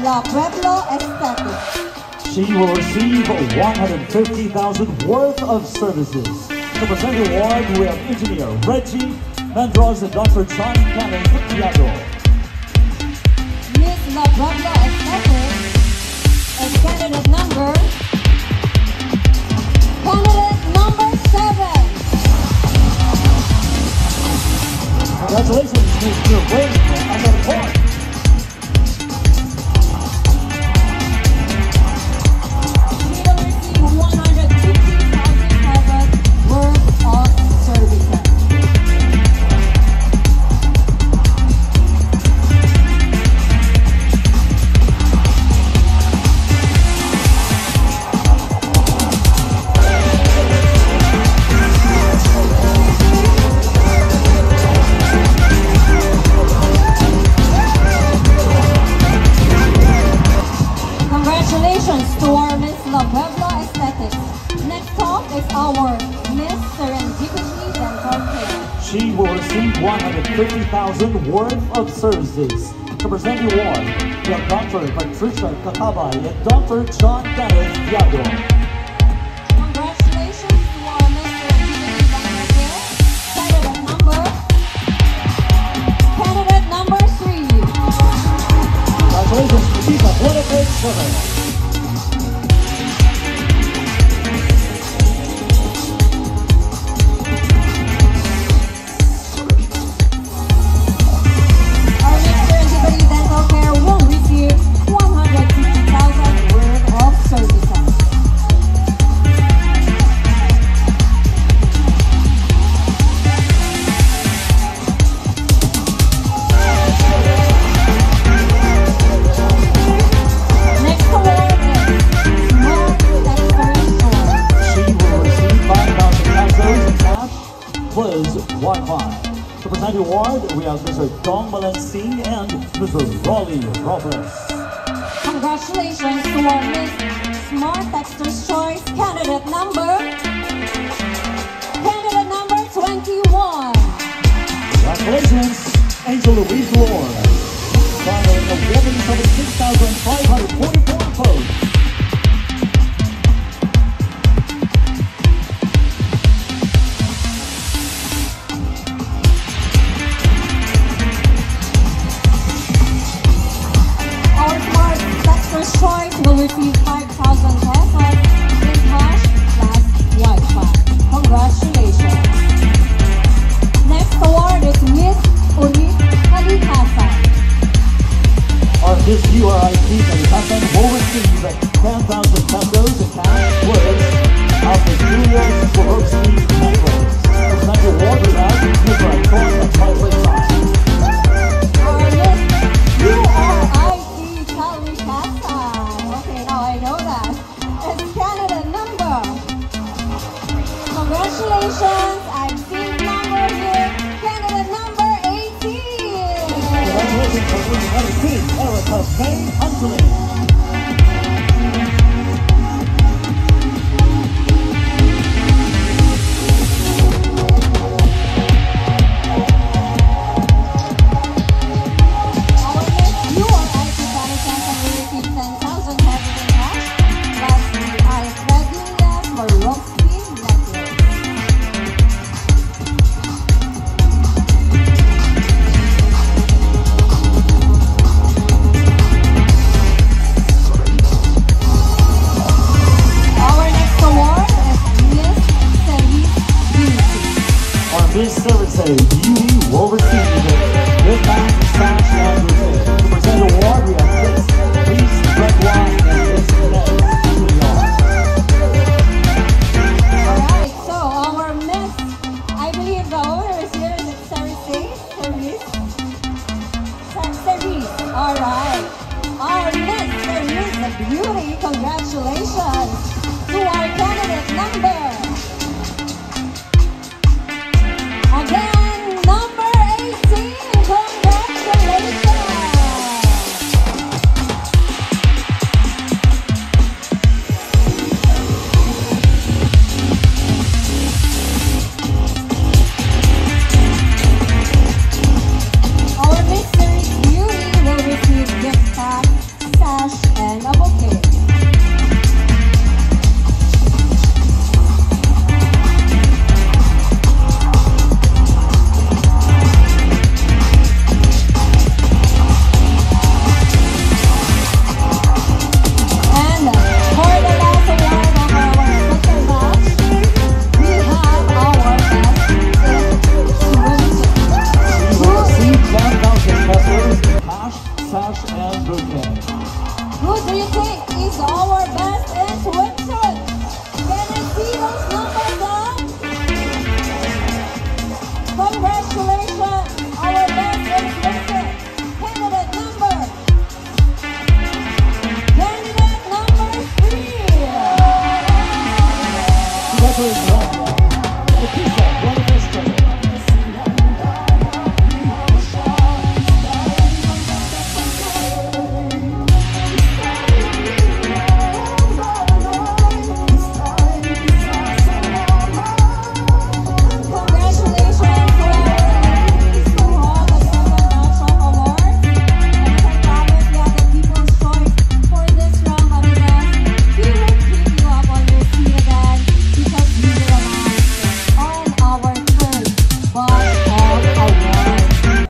La Pueblo Aesthetic. She will receive 150,000 worth of services. To present the award, we have Engineer Reggie Mendros and Dr. John Cannon Santiago. Miss La Pueblo Aesthetic is candidate number 7. Congratulations, Mr. Wayne on the report. She will receive 150,000 worth of services. Congratulations to our Miss La Pueblo Aesthetics. Next up is our Miss Serendipity Dental Care. She will receive 150,000 worth of services. To present the award, we have Dr. Patricia Katabay and Dr. John Cannon Santiago. Congratulations to our Miss Serendipity Dental Care. Candidate number 3. Congratulations, Chica. What a great service. Our Miss Serendipity Dental Care will receive 150,000 worth of services. Next award is Small Texture Store. She will receive 5,000 pesos in cash, plus Wi-Fi. To present the award, we have Mr. Dong Malensi and Mr. Rolly Robles. Congratulations to our Miss Smart Textures Choice candidate number 21. Congratulations, Angel Louise Lord. Following a whopping 76,544 votes. Our Smart Textures Choice will receive 5,000 pesos in cash plus Wi-Fi. Congratulations. Next award is Miss Ulit Kalikasa. Our Miss URIP and Hassan will receive 10,000 pesos in cash, plus Alpha Studios Swarovski necklace. To present the award, we have Mr. Anton Chocolate Time. Our Miss URIP Kalikasa. Okay, now I know that. It's candidate number. Congratulations, I've seen the number here. Candidate number 18. Congratulations for winning Queen Erica May Huntley. Our Miss URIP Kalikasa will receive 10,000 pesos in cash, plus the Alfredo Swarovski necklace. Our next award is Miss Service Beauty. Our Miss Service Beauty will receive good back, sash, and routine. To present the award, we have Miss Reese Redwine and Miss Ned Leon. Alright, so our Miss, I believe the owner is here, is it Service? Service. Alright. Our Miss Service Beauty, congratulations to our candidate number. Again, number 18, congratulations. Our Miss Service Beauty will receive 100